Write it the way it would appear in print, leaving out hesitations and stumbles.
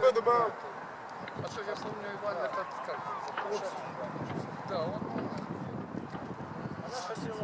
heard about. А что, я помню, Иван этот как? Да, он. Она хотела